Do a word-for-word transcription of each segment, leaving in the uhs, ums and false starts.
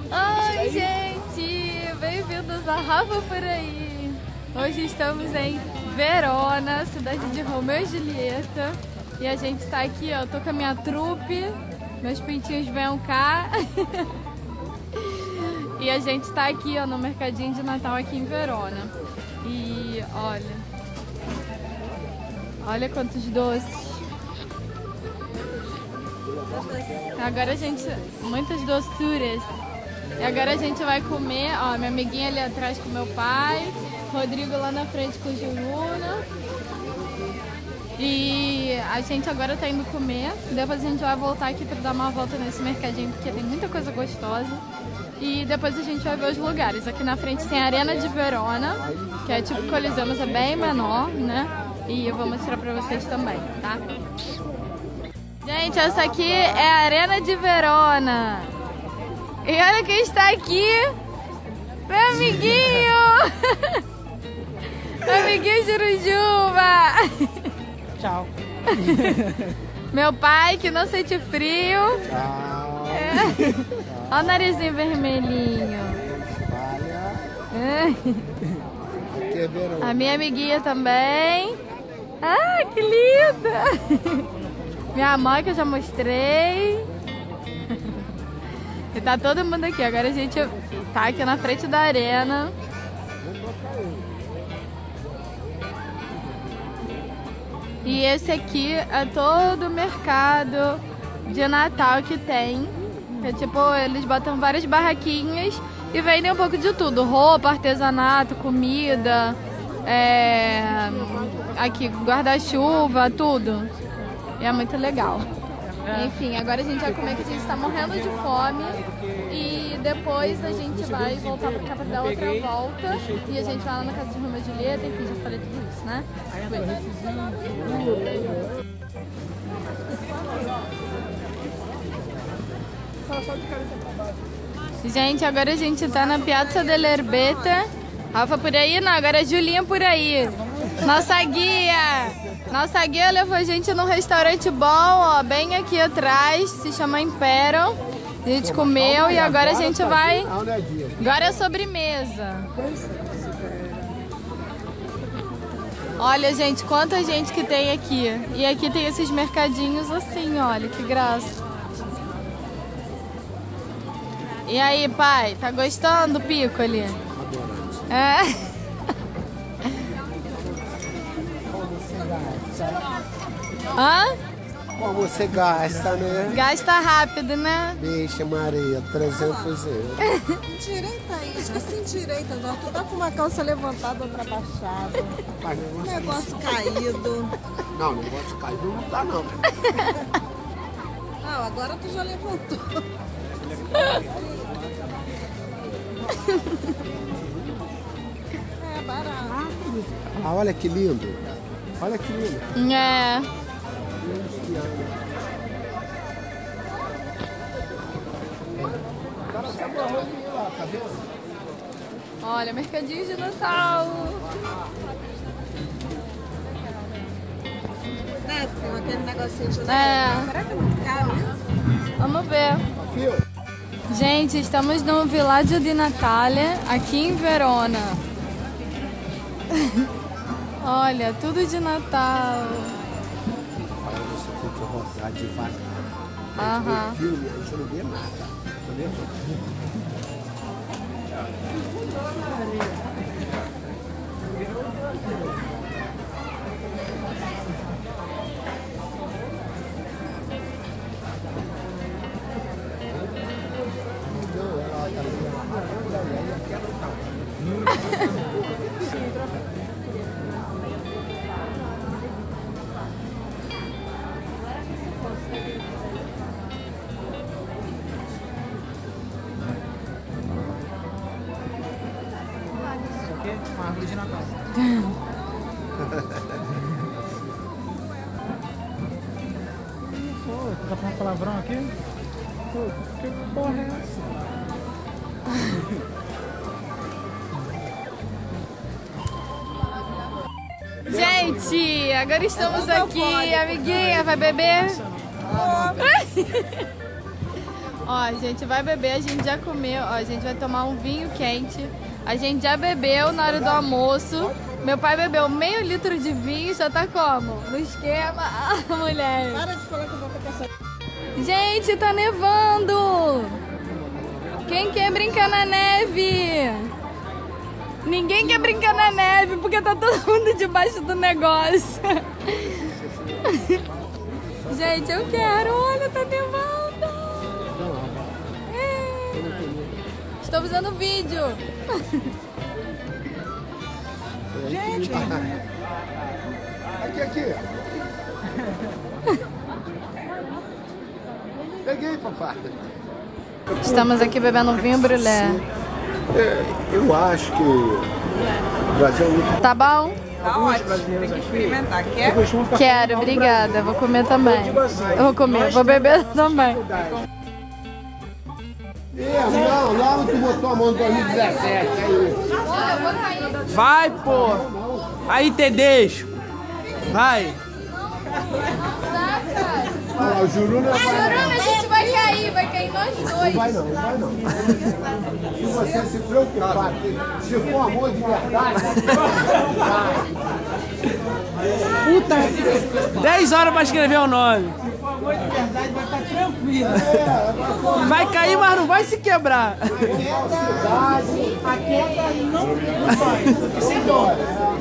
Oi, gente! Bem-vindos a Rafa por aí! Hoje estamos em Verona, cidade de Romeu e Julieta. E a gente tá aqui, ó, tô com a minha trupe, meus pintinhos venham cá. E a gente tá aqui, ó, no mercadinho de Natal aqui em Verona. E olha, olha quantos doces. Agora a gente, muitas doçuras. E agora a gente vai comer, ó, minha amiguinha ali atrás com meu pai, Rodrigo lá na frente com o Giuliano. E a gente agora tá indo comer, depois a gente vai voltar aqui pra dar uma volta nesse mercadinho, porque tem muita coisa gostosa. E depois a gente vai ver os lugares. Aqui na frente tem a Arena de Verona, que é tipo Coliseu, mas é bem menor, né? E eu vou mostrar pra vocês também, tá? Gente, essa aqui é a Arena de Verona. E olha quem está aqui. Meu amiguinho. Meu amiguinho Jurujuba. Tchau. Meu pai, que não sente frio. Tchau. É. Olha o narizinho vermelhinho. É. A minha amiguinha também. Ah, que linda. Minha mãe, que eu já mostrei. E tá todo mundo aqui. Agora a gente tá aqui na frente da arena. E esse aqui é todo o mercado de Natal que tem. É tipo, eles botam várias barraquinhas e vendem um pouco de tudo. Roupa, artesanato, comida, é... aqui guarda-chuva, tudo. E é muito legal. Enfim, agora a gente vai comer, que a gente tá morrendo de fome. E depois a gente vai voltar pra cá pra dar outra volta. E a gente vai lá na casa de Romeu e Julieta. Enfim, já falei tudo isso, né? Gente, agora a gente tá na Piazza dell'Erbetta. Rafa por aí? Não, agora é Julinha por aí. Nossa guia! Nossa guia levou a gente num restaurante bom, ó, bem aqui atrás, se chama Impero. A gente comeu e agora a gente vai... Agora é sobremesa. Olha, gente, quanta gente que tem aqui. E aqui tem esses mercadinhos assim, olha, que graça. E aí, pai, tá gostando do pico ali? É. Hã? Como você gasta, né? Gasta rápido, né? Deixa, Maria, trezentos euros. Direita aí, esqueci direita, já. Tu tá com uma calça levantada, outra baixada. Negócio caído. Não, negócio caído não tá, não. Não, agora tu já levantou. É barato. Ah, olha que lindo. Olha que lindo. É. Olha, mercadinho de Natal. Né, filho? Aquele negocinho de É. Será que não caiu isso? Vamos ver. Gente, estamos no Villaggio di Natale, aqui em Verona. Olha, tudo de Natal. Falando isso, tem que rodar devagar. Aham. No filme, a gente não vê nada. Entendeu? Uma árvore de Natal. Pô, tu tá falando palavrão aqui? Pô, que porra é essa? Gente, agora estamos aqui, amiguinha, vai beber? Ó, a gente vai beber, a gente já comeu, ó, a gente vai tomar um vinho quente. A gente já bebeu na hora do almoço. Meu pai bebeu meio litro de vinho e já tá como? No esquema. Ah, mulher. Para de falar que eu vou passar. Gente, tá nevando. Quem quer brincar na neve? Ninguém quer brincar na neve porque tá todo mundo debaixo do negócio. Gente, eu quero. Olha, tá nevando. É. Estou fazendo vídeo. Gente! Aqui, aqui! Peguei, papai! Estamos aqui bebendo um vinho brulé. É, eu acho que o Brasil é muito... Tá bom? Tá ótimo, tem que experimentar. Quer? Quero, obrigada. Vou comer também. Eu vou comer, vou beber também. Não, logo tu botou a mão em dois mil e dezessete. Aí. Vai, pô! Aí te deixo! Vai! Olha lá, o Juruna vai... Juruna, a gente vai cair, vai cair nós dois. Não vai não, não vai não. Se você se preocupar, se for amor de verdade, Puta! dez horas pra escrever o nome. Amor de verdade, vai estar tranquilo. Vai cair, mas não vai se quebrar. A queda não, não vai. Isso é bom.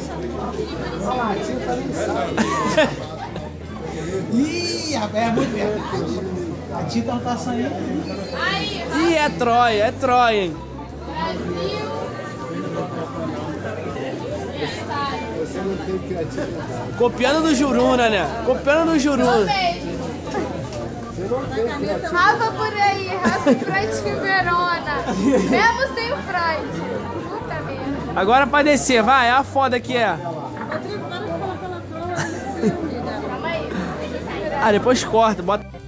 Ih, rapaz, é muito verdade. A tinta não tá saindo. Ih, é Troia, é Troia, hein? você não tem criatividade. Copiando do Juruna, né? Copiando do Juruna. Rafa por aí, Rafa Frente Verona. Mesmo sem o Frente. Puta merda. Agora pra descer, vai, a foda que é. Calma aí. Ah, depois corta, bota.